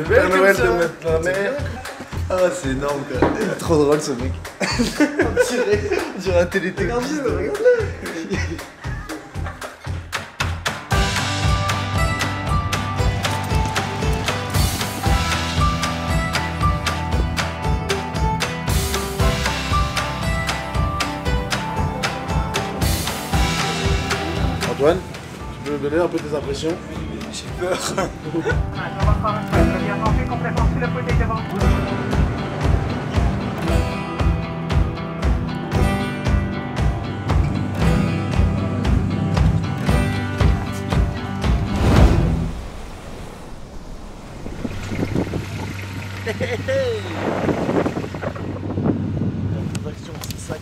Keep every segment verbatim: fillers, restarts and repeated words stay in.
Père Noël de mettre la mer. Ah c'est énorme quoi. Il est trop drôle ce mec. On dirait, on dirait un télétexte. Regarde-le. Antoine, tu peux me donner un peu tes impressions? J'ai peur. C'est ça.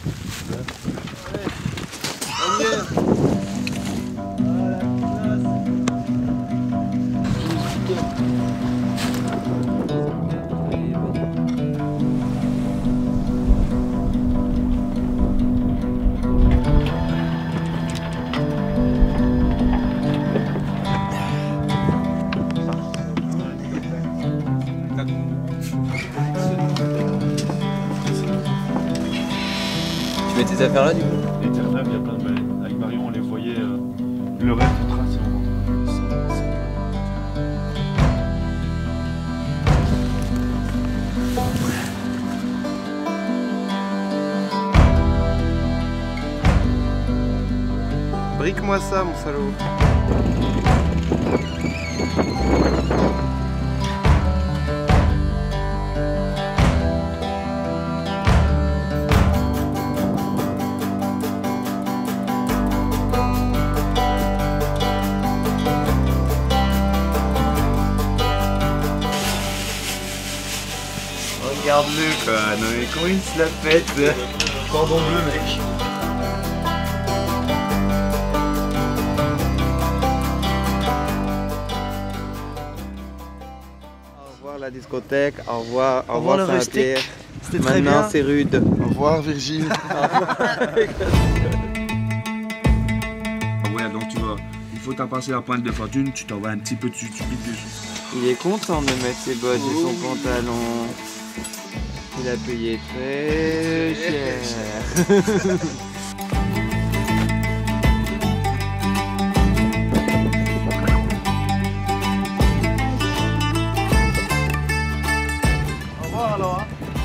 Tu mets tes affaires là du coup? Les Terre-Neuve, il y a plein de baleines. Avec Marion, on les voyait. Euh, le reste du tracé. Brique-moi ça, mon salaud. Regarde-le quoi, non mais comment il se la pète. Cordon bleu mec. Au revoir la discothèque, au revoir, au Au revoir revoir le Saint-Pierre. C'était très bien. Maintenant c'est rude. Au revoir Virgile. Ouais, donc tu vas. Il faut t'en passer la pointe de fortune, tu t'en vas un petit peu dessus, tu piques dessus. Il est content de mettre ses bottes et son pantalon. Il a payé très cher. Au revoir alors. Hein.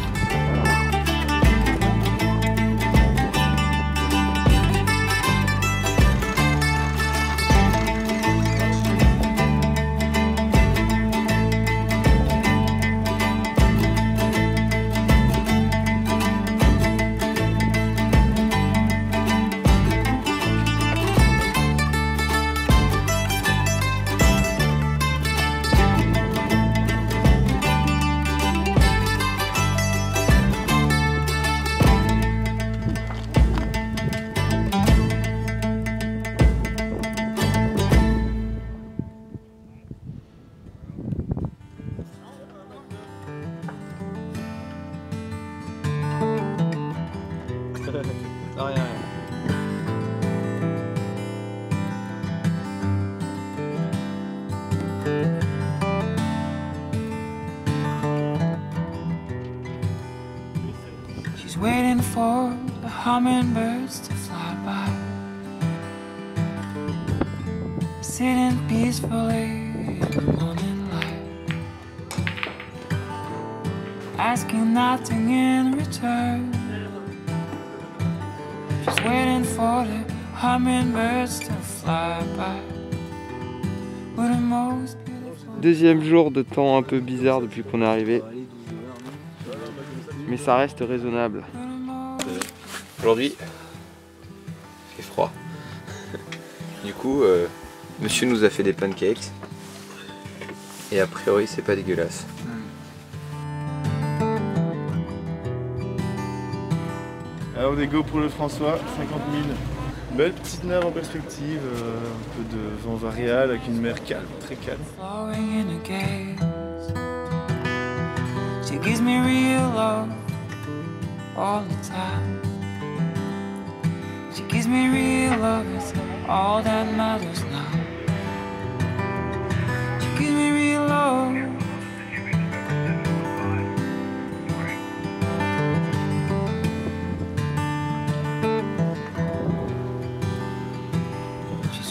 Non, rien, rien. She's waiting for the hummingbirds to fly by, sitting peacefully in the morning light, asking nothing in return. She's waiting for the hummingbirds to fly by with the most beautiful. Deuxième jour de temps un peu bizarre depuis qu'on est arrivé. Mais ça reste raisonnable. Aujourd'hui, il fait froid. Du coup, euh, monsieur nous a fait des pancakes. Et a priori, c'est pas dégueulasse. Alors des go pour le François, cinquante mille. Belle petite nave en perspective, euh, un peu de vent variable avec une mer calme, très calme. Flowing in a gaze. She gives me real love all the time. She gives me real love, it's all that matters now. She gives me real love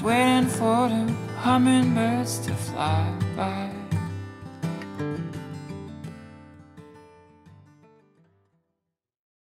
Just waiting for the hummingbirds to fly by.